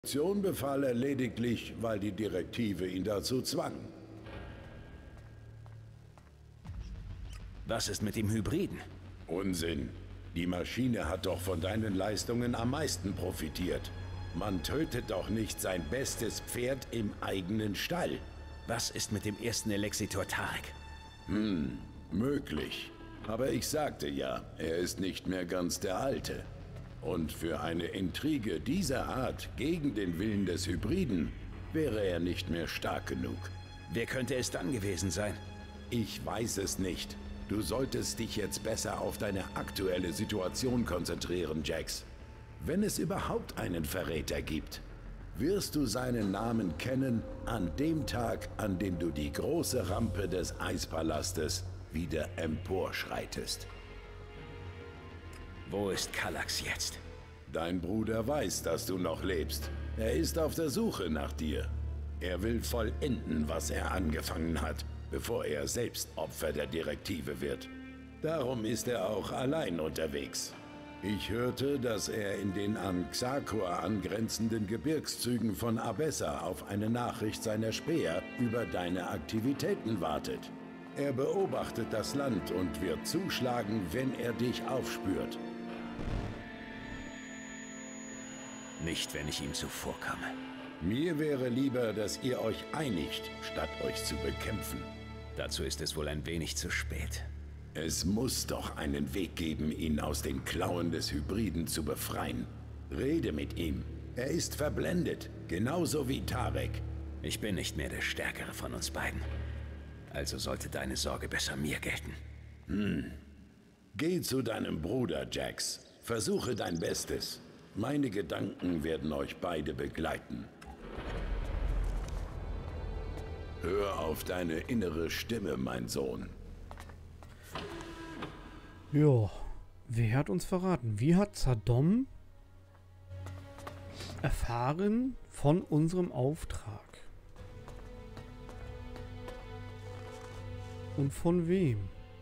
Mission befahl er lediglich, weil die Direktive ihn dazu zwang. Was ist mit dem Hybriden? Unsinn. Die Maschine hat doch von deinen Leistungen am meisten profitiert. Man tötet doch nicht sein bestes Pferd im eigenen Stall. Was ist mit dem ersten Elexitor Tarek? Möglich. Aber ich sagte ja, er ist nicht mehr ganz der Alte. Und für eine Intrige dieser Art gegen den Willen des Hybriden wäre er nicht mehr stark genug. Wer könnte es dann gewesen sein? Ich weiß es nicht. Du solltest dich jetzt besser auf deine aktuelle Situation konzentrieren, Jax. Wenn es überhaupt einen Verräter gibt, wirst du seinen Namen kennen an dem Tag, an dem du die große Rampe des Eispalastes wieder emporschreitest. Wo ist Kallax jetzt? Dein Bruder weiß, dass du noch lebst. Er ist auf der Suche nach dir. Er will vollenden, was er angefangen hat, bevor er selbst Opfer der Direktive wird. Darum ist er auch allein unterwegs. Ich hörte, dass er in den an Xakor angrenzenden Gebirgszügen von Abessa auf eine Nachricht seiner Späher über deine Aktivitäten wartet. Er beobachtet das Land und wird zuschlagen, wenn er dich aufspürt. Nicht, wenn ich ihm zuvorkomme. Mir wäre lieber, dass ihr euch einigt, statt euch zu bekämpfen. Dazu ist es wohl ein wenig zu spät. Es muss doch einen Weg geben, ihn aus den Klauen des Hybriden zu befreien. Rede mit ihm. Er ist verblendet, genauso wie Tarek. Ich bin nicht mehr der Stärkere von uns beiden. Also sollte deine Sorge besser mir gelten. Geh zu deinem Bruder, Jax. Versuche dein Bestes. Meine Gedanken werden euch beide begleiten. Hör auf deine innere Stimme, mein Sohn. Ja, wer hat uns verraten? Wie hat Z'Adom erfahren von unserem Auftrag? Und von wem?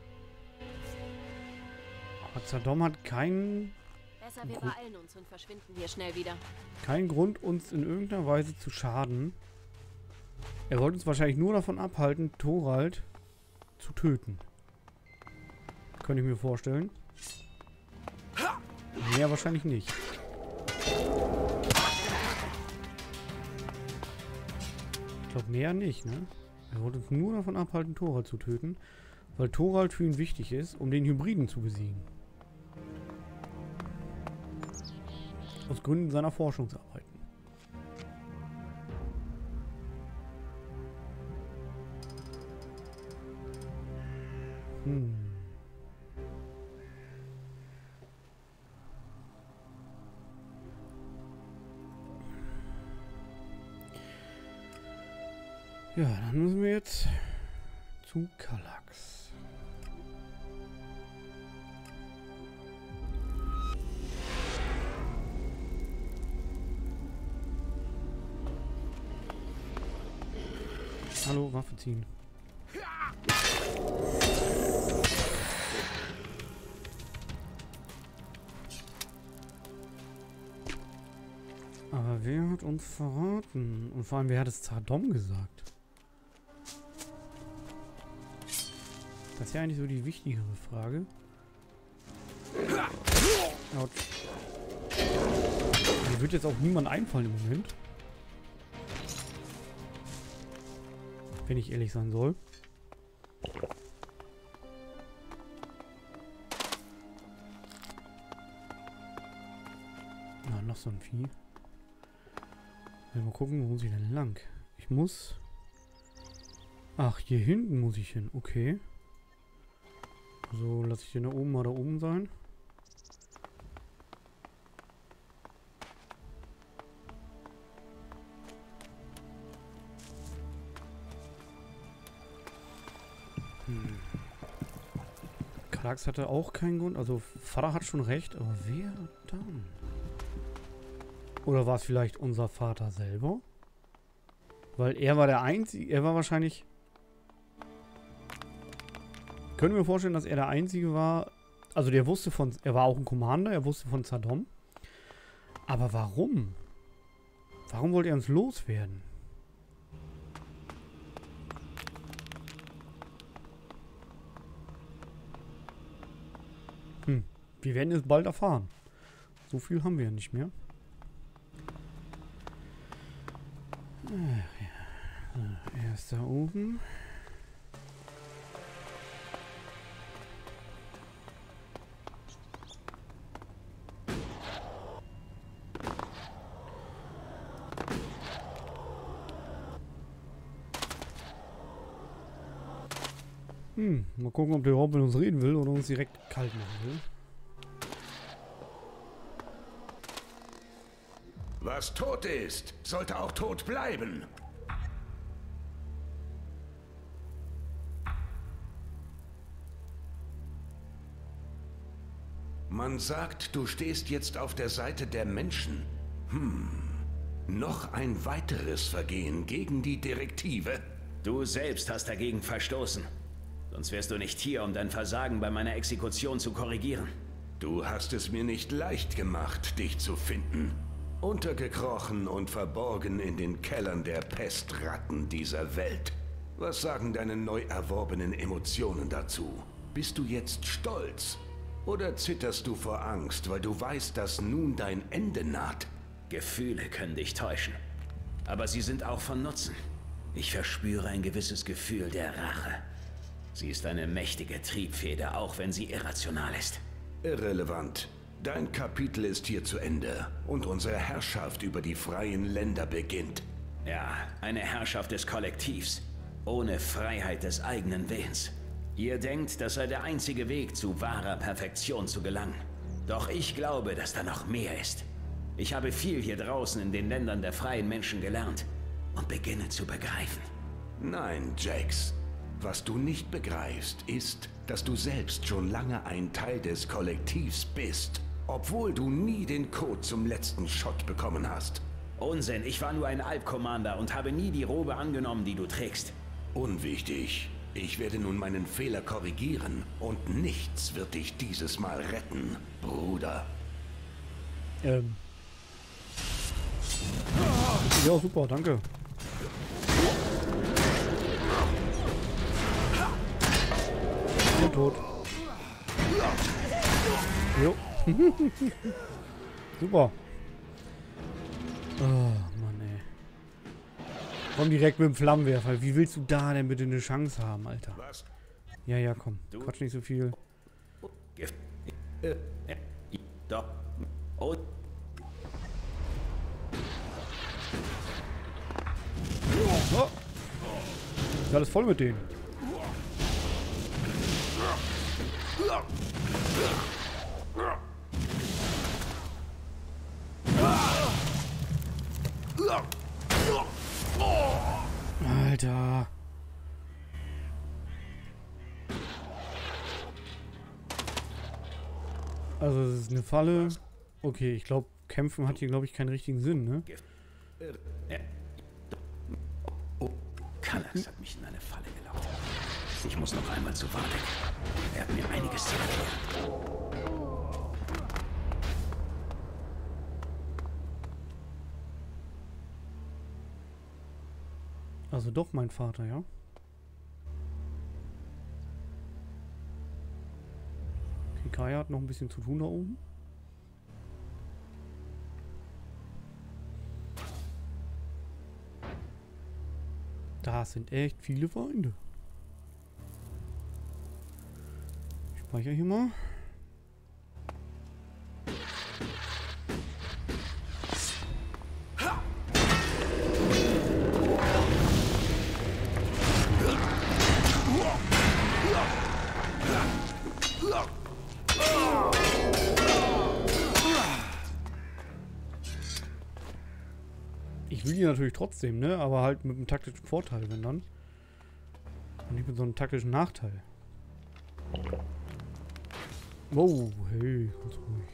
Aber Z'Adom hat keinen Wir beeilen uns und verschwinden hier schnell wieder. Grund, uns in irgendeiner Weise zu schaden. Er wollte uns wahrscheinlich nur davon abhalten, Thorald zu töten. Könnte ich mir vorstellen. Mehr wahrscheinlich nicht. Ich glaube mehr nicht, ne? Er wollte uns nur davon abhalten, Thorald zu töten. Weil Thorald für ihn wichtig ist, um den Hybriden zu besiegen. Aus Gründen seiner Forschungsarbeiten. Ja, dann müssen wir jetzt zu Kallax. Hallo, Waffe ziehen. Aber wer hat uns verraten? Und vor allem, wer hat es Z'Adom gesagt? Das ist ja eigentlich so die wichtigere Frage. Autsch. Mir wird jetzt auch niemand einfallen im Moment. Wenn ich ehrlich sein soll. Na, noch so ein Vieh. Mal gucken, wo muss ich denn lang? Ich muss... Ach, hier hinten muss ich hin. Okay. So, lasse ich den da oben mal da oben sein. Kallax hatte auch keinen Grund. Also, Vater hat schon recht, aber wer dann? Oder war es vielleicht unser Vater selber? Weil er war der Einzige, er war wahrscheinlich... Können wir vorstellen, dass er der Einzige war... Also der wusste von... Er war auch ein Commander, er wusste von Z'Adom. Aber warum? Warum wollt ihr uns loswerden? Wir werden es bald erfahren. So viel haben wir ja nicht mehr. Er ist da oben. Mal gucken, ob der überhaupt mit uns reden will oder uns direkt kalt machen will. Was tot ist, sollte auch tot bleiben. Man sagt, du stehst jetzt auf der Seite der Menschen. Noch ein weiteres Vergehen gegen die Direktive. Du selbst hast dagegen verstoßen. Sonst wärst du nicht hier, um dein Versagen bei meiner Exekution zu korrigieren. Du hast es mir nicht leicht gemacht, dich zu finden. Untergekrochen und verborgen in den Kellern der Pestratten dieser Welt. Was sagen deine neu erworbenen Emotionen dazu? Bist du jetzt stolz? Oder zitterst du vor Angst, weil du weißt, dass nun dein Ende naht? Gefühle können dich täuschen. Aber sie sind auch von Nutzen. Ich verspüre ein gewisses Gefühl der Rache. Sie ist eine mächtige Triebfeder, auch wenn sie irrational ist. Irrelevant. Dein Kapitel ist hier zu Ende und unsere Herrschaft über die freien Länder beginnt. Ja, eine Herrschaft des Kollektivs, ohne Freiheit des eigenen Willens. Ihr denkt, das sei der einzige Weg, zu wahrer Perfektion zu gelangen. Doch ich glaube, dass da noch mehr ist. Ich habe viel hier draußen in den Ländern der freien Menschen gelernt und beginne zu begreifen. Nein, Jax. Was du nicht begreifst, ist, dass du selbst schon lange ein Teil des Kollektivs bist, obwohl du nie den Code zum letzten Shot bekommen hast. Unsinn, ich war nur ein Alp-Commander und habe nie die Robe angenommen, die du trägst. Unwichtig. Ich werde nun meinen Fehler korrigieren und nichts wird dich dieses Mal retten, Bruder. Ja, super, danke. Und tot. Jo. Super. Oh, Mann, ey. Komm direkt mit dem Flammenwerfer. Wie willst du da denn bitte eine Chance haben, Alter? Was? Ja, komm. Quatsch nicht so viel. Doch. Oh. Oh. Ist alles voll mit denen. Alter. Also es ist eine Falle. Okay, ich glaube, kämpfen hat hier, glaube ich, keinen richtigen Sinn, ne? Kallax hat mich in eine Falle gelockt. Ich muss noch einmal zu Vardek. Er hat mir einiges zu erklären. Also doch mein Vater, ja? Okay, Kaya hat noch ein bisschen zu tun da oben. Da sind echt viele Feinde. Ich speichere hier mal. Ich will die natürlich trotzdem, ne? Aber halt mit einem taktischen Vorteil, wenn dann. Und nicht mit so einem taktischen Nachteil. Wow, hey, ganz ruhig.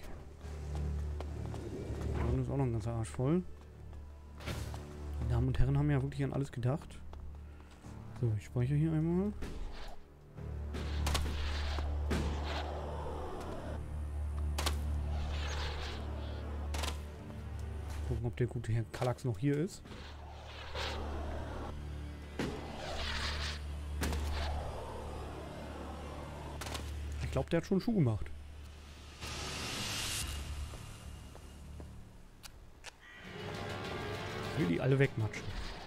Da ist auch noch ein ganzer Arsch voll. Die Damen und Herren haben ja wirklich an alles gedacht. So, ich speichere hier einmal. Gucken, gucken, ob der gute Herr Kallax noch hier ist. Ich glaube, der hat schon Schuh gemacht. Ich will die alle wegmatschen.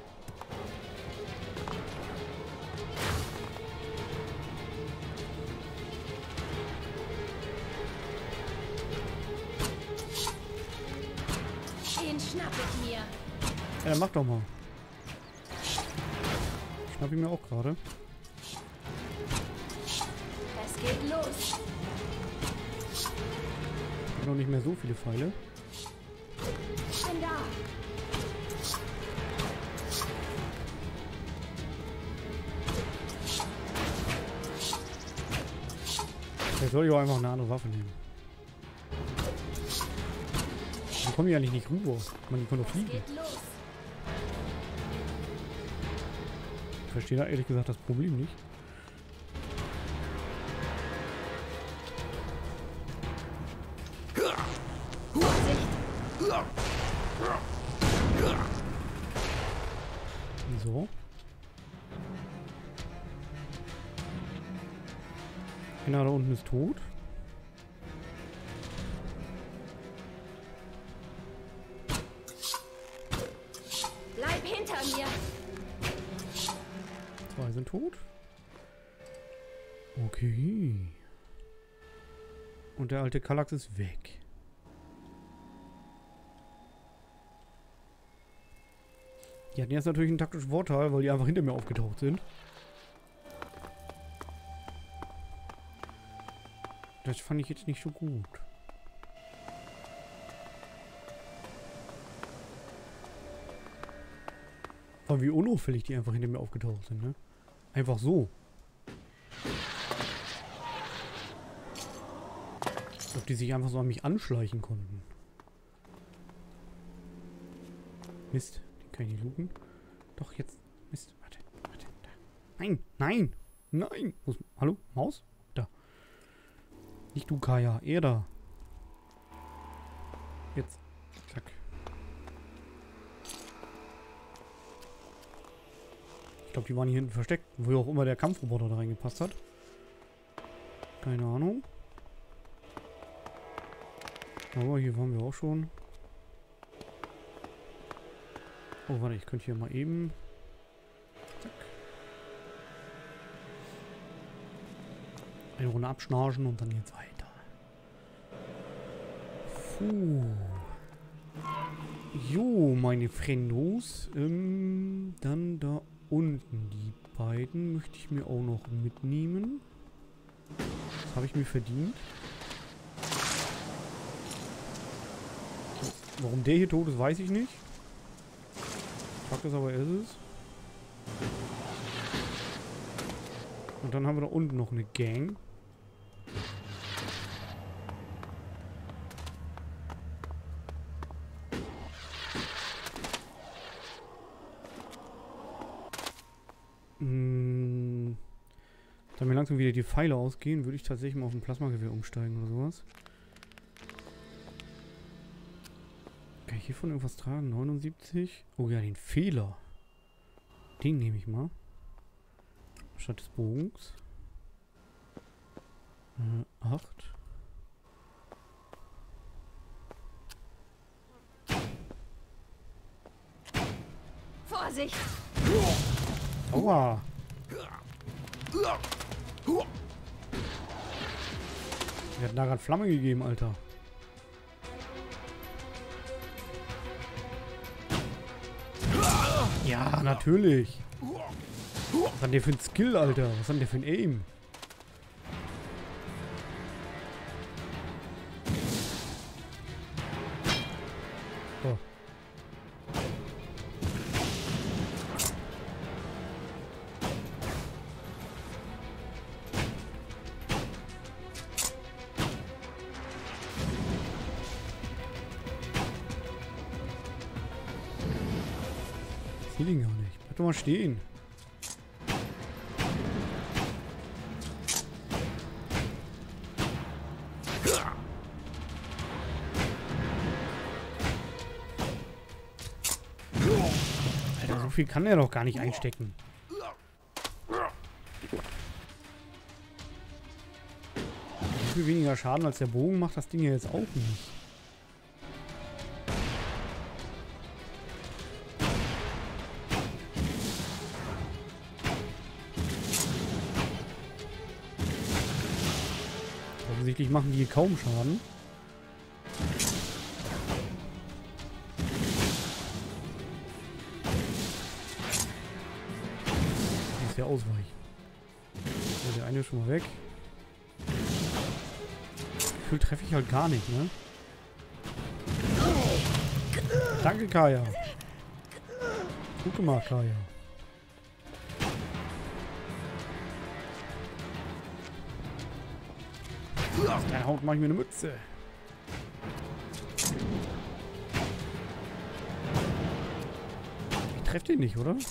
Den schnapp ich mir. Ja, mach doch mal. Schnapp ich mir auch gerade. Es geht los. Ich habe noch nicht mehr so viele Pfeile. Ich bin da. Vielleicht soll ich auch einfach eine andere Waffe nehmen. Dann kommen die eigentlich nicht rüber. Man, die können doch Es fliegen. geht los. Ich verstehe da ehrlich gesagt das Problem nicht. So. Einer da unten ist tot. Bleib hinter mir. 2 sind tot. Okay. Und der alte Kallax ist weg. Die hatten jetzt natürlich einen taktischen Vorteil, weil die einfach hinter mir aufgetaucht sind. Das fand ich jetzt nicht so gut. Vor allem wie unauffällig die einfach hinter mir aufgetaucht sind, ne? Einfach so. Als ob die sich einfach so an mich anschleichen konnten. Mist, den kann ich nicht looten. Doch, jetzt. Mist, warte. Da. Nein, nein, nein. Hallo, Maus? Da. Nicht du, Kaya, er da. Jetzt. Zack. Ich glaube, die waren hier hinten versteckt, wo auch immer der Kampfroboter da reingepasst hat. Keine Ahnung. Aber hier waren wir auch schon. Oh, warte, ich könnte hier mal eben... Zack. Eine Runde abschnarchen und dann geht's weiter. Puh. Jo, meine Friendos. Dann da unten. Die beiden möchte ich mir auch noch mitnehmen. Das habe ich mir verdient. Warum der hier tot ist, weiß ich nicht. Fakt ist aber, er ist es. Und dann haben wir da unten noch eine Gang. Da mir langsam wieder die Pfeile ausgehen, würde ich tatsächlich mal auf ein Plasmagewehr umsteigen oder sowas. Kann ich hiervon irgendwas tragen? 79? Oh ja, den Fehler. Den nehme ich mal. Statt des Bogens. 8. Vorsicht! Aua! Der hat da gerade Flamme gegeben, Alter. Ja, natürlich. Was hat der für ein Skill, Alter? Was hat der für ein Aim? So. Ich sehe den gar nicht. Bleib doch mal stehen. So viel kann er doch gar nicht einstecken. So viel weniger Schaden als der Bogen macht das Ding ja jetzt auch nicht. Offensichtlich machen die hier kaum Schaden. Muss ja ausweichen. So, der eine ist schon mal weg. Gefühlt treffe ich halt gar nicht, ne? Danke, Kaya. Gut gemacht, Kaya. Der Haut mache ich mir eine Mütze. Ich treffe den nicht, oder? Ist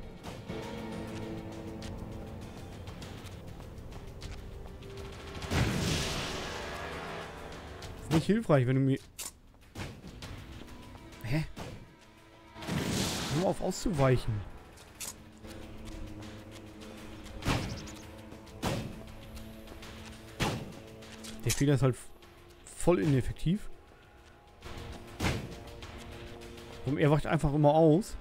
nicht hilfreich, wenn du mir... Hä? Nur auf auszuweichen. Der Fehler ist halt voll ineffektiv. Und er weicht einfach immer aus.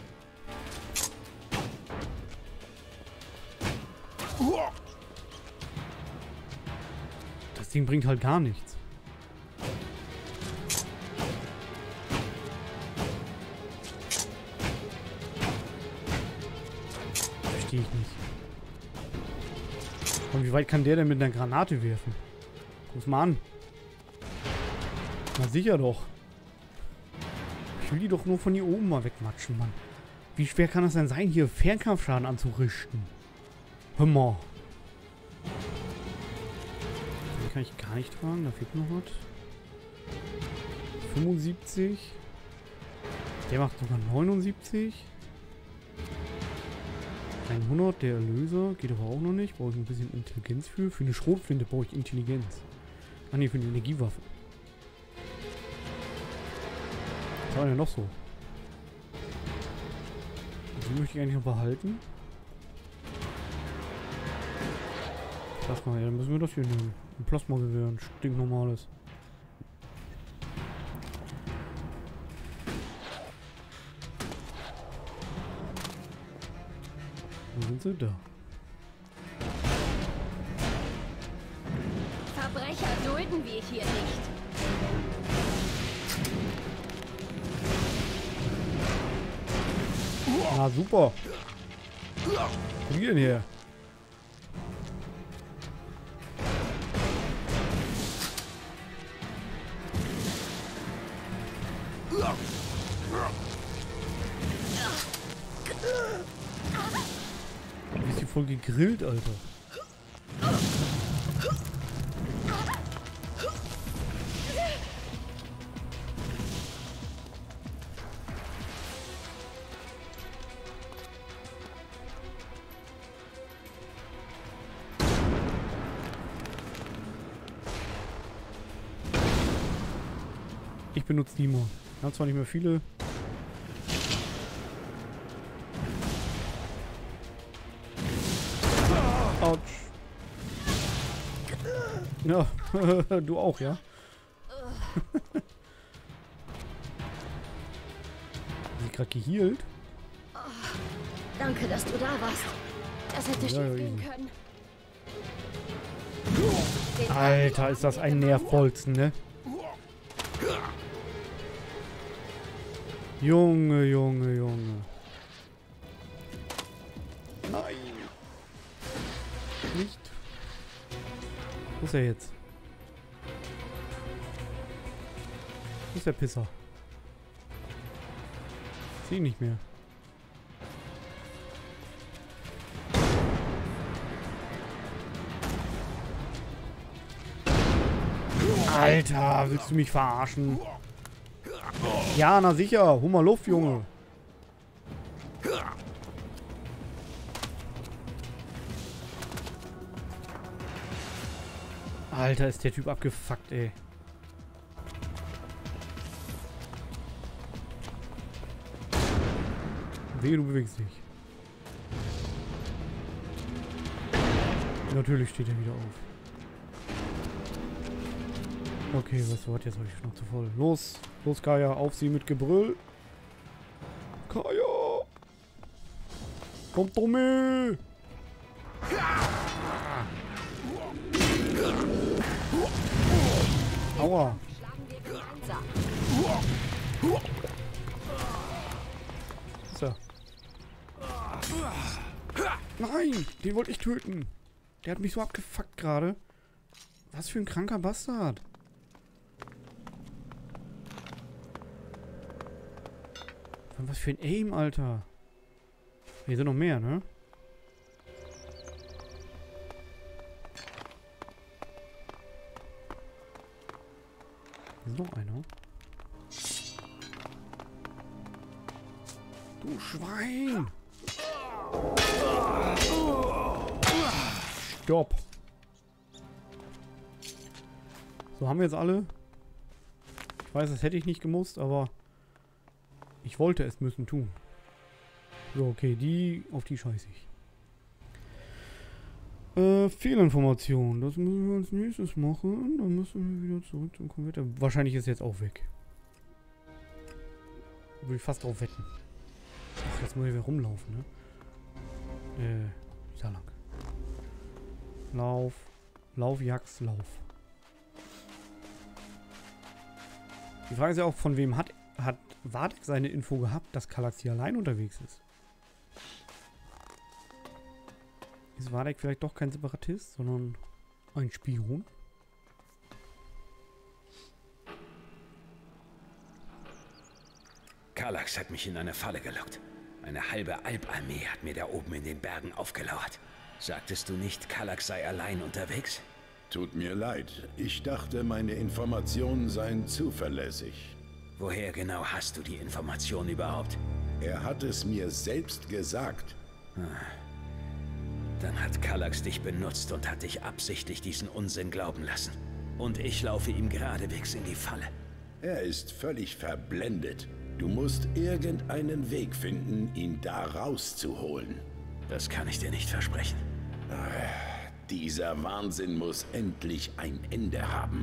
Das Ding bringt halt gar nichts. Verstehe ich nicht. Und wie weit kann der denn mit einer Granate werfen? Guck mal an. Na sicher doch. Ich will die doch nur von hier oben mal wegmatschen, Mann. Wie schwer kann das denn sein, hier Fernkampfschaden anzurichten? Hör mal. Den kann ich gar nicht tragen, da fehlt noch was. 75. Der macht sogar 79. 100, der Erlöser. Geht aber auch noch nicht. Brauche ich ein bisschen Intelligenz für. Für eine Schrotflinte brauche ich Intelligenz. Ah ne, für eine Energiewaffe. Was war denn noch so? Die möchte ich eigentlich noch behalten. Plasma, ja, dann müssen wir das hier nehmen. Ein Plasma-Gewehr, ein stinknormales. Wo sind sie? Da. Verbrecher dulden wir hier nicht. Ah, super. Wo gehen her? Du bist hier voll gegrillt, Alter. Ich benutze die mal. Wir haben zwar nicht mehr viele. Autsch. Ja, du auch, ja? Sie gerade gehealt? Danke, dass du da warst. Das hätte schief gehen können. Alter, ist das ein Nervbolzen, ne? Junge, Junge, Junge. Nein. Nicht. Wo ist er jetzt? Wo ist der Pisser? Sehe ihn nicht mehr. Alter, willst du mich verarschen? Ja, na sicher. Hol mal Luft, Junge. Alter, ist der Typ abgefuckt, ey. Wehe, du bewegst dich. Natürlich steht er wieder auf. Okay, was war jetzt? Habe ich noch zu voll. Los, los Kaya, auf sie mit Gebrüll. Kaya! Kommt Tommy! Aua! So. Nein! Den wollte ich töten! Der hat mich so abgefuckt gerade. Was für ein kranker Bastard! Was für ein Aim, Alter! Hier sind noch mehr, ne? Hier ist noch einer. Du Schwein! Stopp! So, haben wir jetzt alle? Ich weiß, das hätte ich nicht gemusst, aber ich wollte es müssen tun. So, okay, auf die scheiße ich. Fehlinformation. Das müssen wir als nächstes machen. Dann müssen wir wieder zurück zum Konverter. Wahrscheinlich ist jetzt auch weg. Würde ich fast drauf wetten. Ach, jetzt muss ich wieder rumlaufen, ne? Da lang. Lauf. Lauf, Jax, lauf. Die Frage ist ja auch, von wem hat Vardek seine Info gehabt, dass Kallax hier allein unterwegs ist? Ist Vardek vielleicht doch kein Separatist, sondern ein Spion? Kallax hat mich in eine Falle gelockt. Eine halbe Albarmee hat mir da oben in den Bergen aufgelauert. Sagtest du nicht, Kallax sei allein unterwegs? Tut mir leid. Ich dachte, meine Informationen seien zuverlässig. Woher genau hast du die Information überhaupt? Er hat es mir selbst gesagt. Dann hat Kallax dich benutzt und hat dich absichtlich diesen Unsinn glauben lassen. Und ich laufe ihm geradewegs in die Falle. Er ist völlig verblendet. Du musst irgendeinen Weg finden, ihn da rauszuholen. Das kann ich dir nicht versprechen. Dieser Wahnsinn muss endlich ein Ende haben.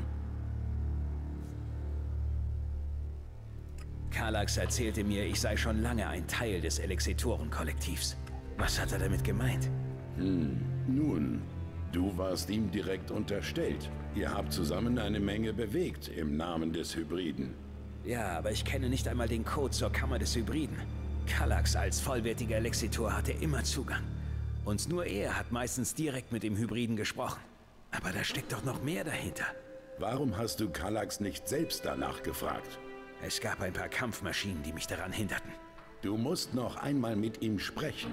Kallax erzählte mir, ich sei schon lange ein Teil des Elexitoren-Kollektivs. Was hat er damit gemeint? Nun, du warst ihm direkt unterstellt. Ihr habt zusammen eine Menge bewegt im Namen des Hybriden. Ja, aber ich kenne nicht einmal den Code zur Kammer des Hybriden. Kallax als vollwertiger Elexitor hatte immer Zugang. Und nur er hat meistens direkt mit dem Hybriden gesprochen. Aber da steckt doch noch mehr dahinter. Warum hast du Kallax nicht selbst danach gefragt? Es gab ein paar Kampfmaschinen, die mich daran hinderten. Du musst noch einmal mit ihm sprechen.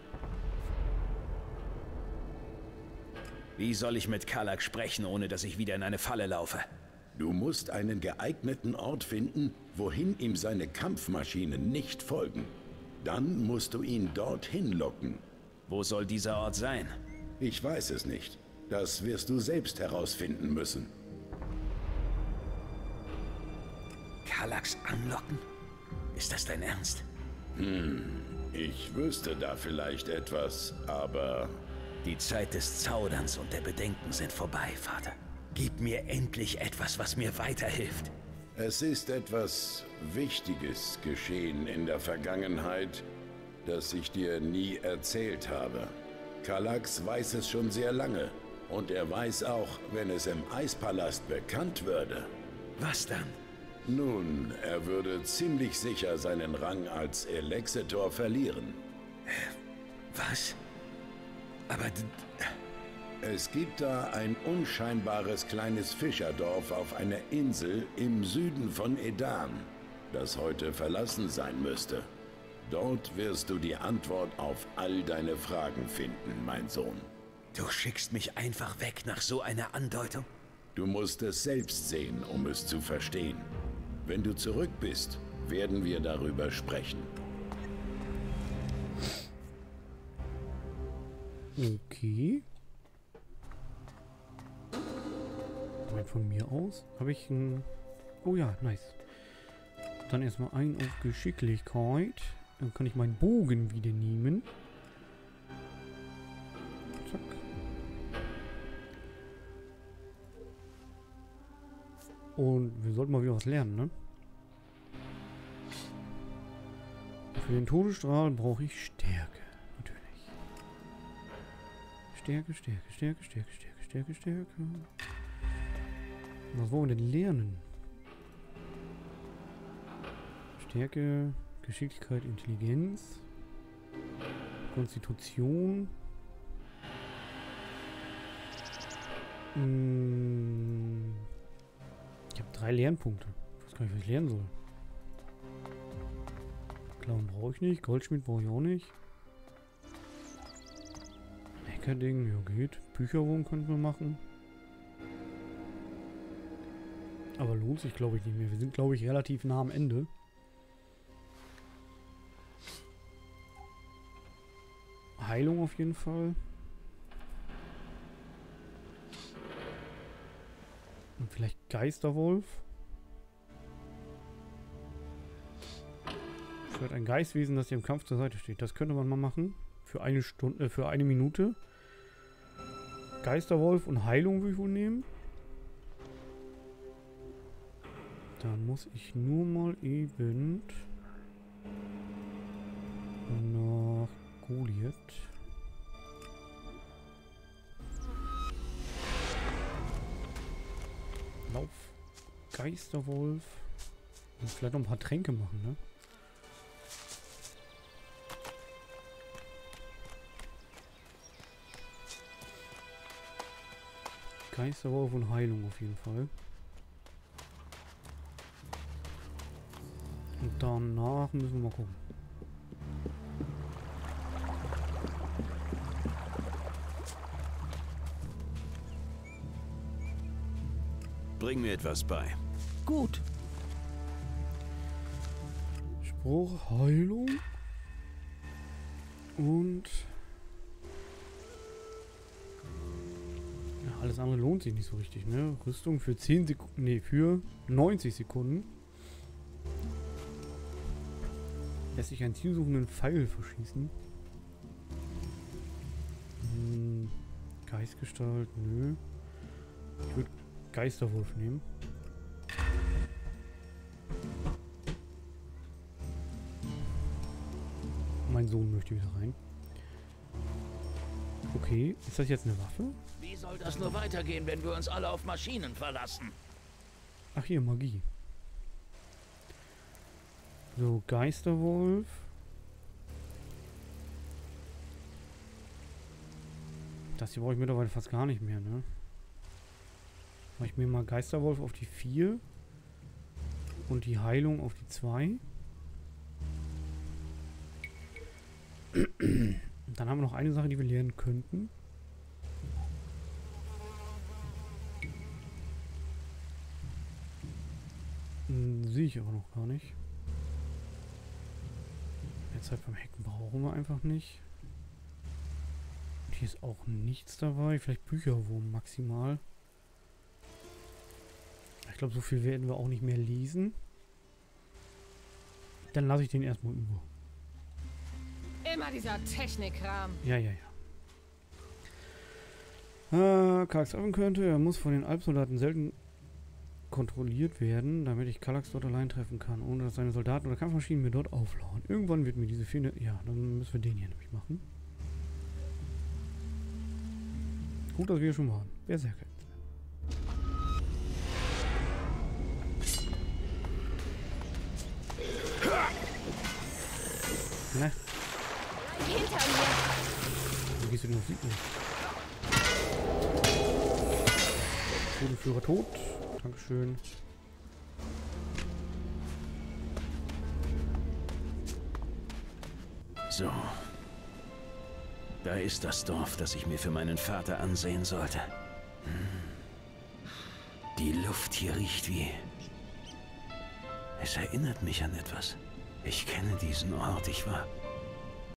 Wie soll ich mit Kallax sprechen, ohne dass ich wieder in eine Falle laufe? Du musst einen geeigneten Ort finden, wohin ihm seine Kampfmaschinen nicht folgen. Dann musst du ihn dorthin locken. Wo soll dieser Ort sein? Ich weiß es nicht. Das wirst du selbst herausfinden müssen. Kallax anlocken? Ist das dein Ernst? Ich wüsste da vielleicht etwas, aber... Die Zeit des Zauderns und der Bedenken sind vorbei, Vater. Gib mir endlich etwas, was mir weiterhilft. Es ist etwas Wichtiges geschehen in der Vergangenheit, das ich dir nie erzählt habe. Kallax weiß es schon sehr lange. Und er weiß auch, wenn es im Eispalast bekannt würde. Was dann? Nun, er würde ziemlich sicher seinen Rang als Elexitor verlieren. Was? Aber es gibt da ein unscheinbares kleines Fischerdorf auf einer Insel im Süden von Edan, das heute verlassen sein müsste. Dort wirst du die Antwort auf all deine Fragen finden, mein Sohn. Du schickst mich einfach weg nach so einer Andeutung? Du musst es selbst sehen, um es zu verstehen. Wenn du zurück bist, werden wir darüber sprechen. Okay. Von mir aus habe ich ein... Oh ja, nice. Dann erstmal ein auf Geschicklichkeit. Dann kann ich meinen Bogen wieder nehmen. Zack. Und wir sollten mal wieder was lernen, ne? Für den Todesstrahl brauche ich Stärke. Natürlich. Stärke, Stärke, Stärke, Stärke, Stärke, Stärke, Stärke. Was wollen wir denn lernen? Stärke, Geschicklichkeit, Intelligenz, Konstitution. Ich habe 3 Lernpunkte. Ich weiß gar nicht, was ich lernen soll. Klauen brauche ich nicht. Goldschmied brauche ich auch nicht. Hackerding, ja geht. Bücherwurm könnten wir machen. Aber lohnt sich, glaube ich, nicht mehr. Wir sind, glaube ich, relativ nah am Ende. Heilung auf jeden Fall. Und vielleicht Geisterwolf. Stört ein Geistwesen, das dir im Kampf zur Seite steht. Das könnte man mal machen. Für eine Stunde, für eine Minute. Geisterwolf und Heilung würde ich wohl nehmen. Dann muss ich nur mal eben nach Goliath. Lauf. Geisterwolf. Und vielleicht noch ein paar Tränke machen, ne? Geisterwolf und Heilung auf jeden Fall. Und danach müssen wir mal gucken. Bring mir etwas bei. Gut. Spruch, Heilung. Und... ja, alles andere lohnt sich nicht so richtig, ne? Rüstung für 10 Sekunden... ne, für 90 Sekunden. Lässt sich einen zielsuchenden Pfeil verschießen. Geistgestalt, nö. Ich würde Geisterwolf nehmen. Mein Sohn möchte wieder rein. Okay, ist das jetzt eine Waffe? Wie soll das nur weitergehen, wenn wir uns alle auf Maschinen verlassen? Ach hier, Magie. So, Geisterwolf. Das hier brauche ich mittlerweile fast gar nicht mehr, ne? Mache ich mir mal Geisterwolf auf die 4 und die Heilung auf die 2. Dann haben wir noch eine Sache, die wir lernen könnten. Sehe ich aber noch gar nicht. Jetzt halt beim Hacken brauchen wir einfach nicht. Und hier ist auch nichts dabei. Vielleicht Bücherwurm maximal. Ich glaube, so viel werden wir auch nicht mehr lesen. Dann lasse ich den erstmal über. Immer dieser Technikkram. Ja. Kallax öffnen könnte. Er muss von den Alpsoldaten selten kontrolliert werden, damit ich Kallax dort allein treffen kann, ohne dass seine Soldaten oder Kampfmaschinen mir dort auflauern. Irgendwann wird mir diese Finde... ja, dann müssen wir den hier nämlich machen. Gut, dass wir schon waren. Berserker. Ne? Hinter mir. Wie gehst du denn auf Sieg? Bodenführer tot. Dankeschön. So. Da ist das Dorf, das ich mir für meinen Vater ansehen sollte. Die Luft hier riecht wie... es erinnert mich an etwas. Ich kenne diesen Ort. Ich war